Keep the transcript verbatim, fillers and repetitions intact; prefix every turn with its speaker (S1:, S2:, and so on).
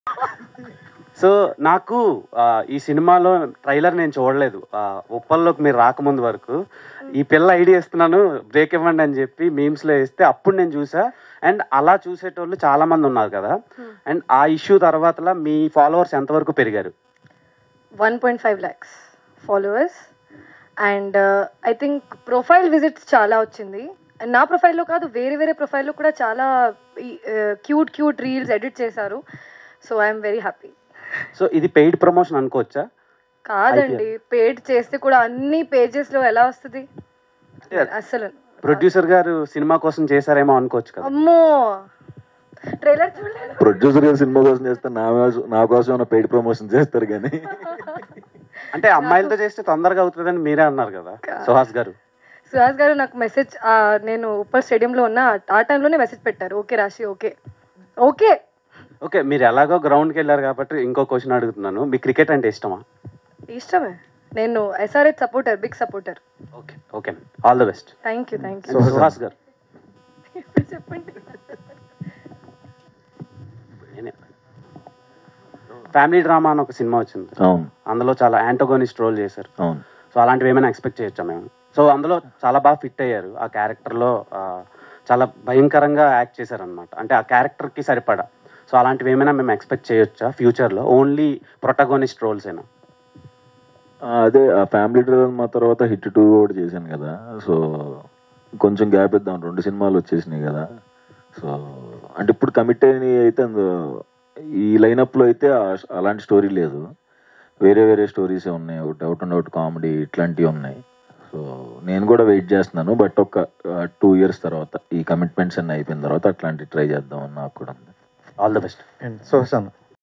S1: So నాకు ఈ సినిమాలో ట్రైలర్ నేను చూడలేదు, ఉప్పల్లోకి మీరు రాకముందు వరకు. ఈ పిల్ల ఐడియా ఇస్తున్నాను బ్రేక్ ఇవ్వండి అని చెప్పి మీమ్స్లో వేస్తే అప్పుడు నేను చూసా. అండ్ అలా చూసేటోళ్ళు చాలా మంది ఉన్నారు కదా. అండ్ ఆ ఇష్యూ తర్వాత మీ ఫాలోవర్స్ ఎంతవరకు పెరిగారు?
S2: One point five lakhs followers. And I think profile visits చాలా వచ్చింది. అండ్ నా ప్రొఫైల్లో కాదు, వేరే వేరే ప్రొఫైల్లో కూడా చాలా క్యూట్ క్యూట్ రీల్స్ ఎడిట్ చేశారు. So I'm very happy.
S1: So ఇది పెయిడ్ ప్రమోషన్ అనుకోవచ్చా?
S2: కాదండి, పెయిడ్ చేస్తే కూడా అన్ని పేజెస్ లో ఎలా వస్తుంది అసలు.
S1: ప్రొడ్యూసర్ గారు సినిమా కోసం చేశారేమో అనుకోవచ్చు కదా.
S2: అమ్మో, ట్రైలర్ చూడలేదు.
S3: ప్రొడ్యూసర్ గారు సినిమా కోసం చేస్తారు, నా నా కోసం పెయిడ్ ప్రమోషన్ చేస్తారు కానీ.
S1: అంటే అమ్మాయిలతో చేస్తే తొందరగా అవుతుందని మీరే అన్నారు కదా సుహాస్ గారు.
S2: సుహాస్ గారు నాకు మెసేజ్, నేను ఉప్పల్ స్టేడియంలో ఉన్న ఆ టైంలోనే మెసేజ్ పెట్టారు, ఓకే రాశి ఓకే ఓకే
S1: ఓకే. మీరు ఎలాగో గ్రౌండ్కి వెళ్ళారు కాబట్టి ఇంకో క్వశ్చన్ అడుగుతున్నాను, మీ క్రికెట్ అంటే ఇష్టమా?
S2: ఇష్టమే, నేను SRH supporter, big supporter.
S1: Okay okay, all the best.
S2: Thank you thank you.
S1: Suhas గారు
S2: చెప్పండి.
S1: ఫ్యామిలీ డ్రామా అని ఒక సినిమా వచ్చింది,
S3: అవును,
S1: అందులో చాలా యాంటోగోనిస్ట్ రోల్ చేశారు.
S3: అవును.
S1: సో అలాంటివి ఏమైనా ఎక్స్పెక్ట్ చేయొచ్చా మేము? సో అందులో చాలా బాగా ఫిట్ అయ్యారు, ఆ క్యారెక్టర్లో చాలా భయంకరంగా యాక్ట్ చేశారనమాట, అంటే ఆ క్యారెక్టర్కి సరిపడా. సో అలాంటివి ఏమైనా మేము ఎక్స్పెక్ట్ చేయొచ్చా ఫ్యూచర్లో? ఓన్లీ ప్రొటగోనిస్ట్ రోల్స్ ఏనా?
S3: అదే ఆ ఫ్యామిలీ డ్రామా తర్వాత హిట్ టూ కూడా చేశాను కదా, సో కొంచెం గ్యాప్ ఇద్దాం, రెండు సినిమాలు వచ్చేసినాయి కదా. సో అంటే ఇప్పుడు కమిట్ అయినవి అయితే ఈ లైనప్లో అయితే అలాంటి స్టోరీ లేదు, వేరే వేరే స్టోరీసే ఉన్నాయి, ఒకటి అవుట్ అండ్ అవుట్ కామెడీ ఇట్లాంటివి ఉన్నాయి. సో నేను కూడా వెయిట్ చేస్తున్నాను, బట్ ఒక టూ ఇయర్స్ తర్వాత ఈ కమిట్మెంట్స్ అన్నీ అయిపోయిన తర్వాత అట్లాంటివి ట్రై చేద్దాం అని నాకు కూడా ఉంది.
S1: All the best.
S4: సో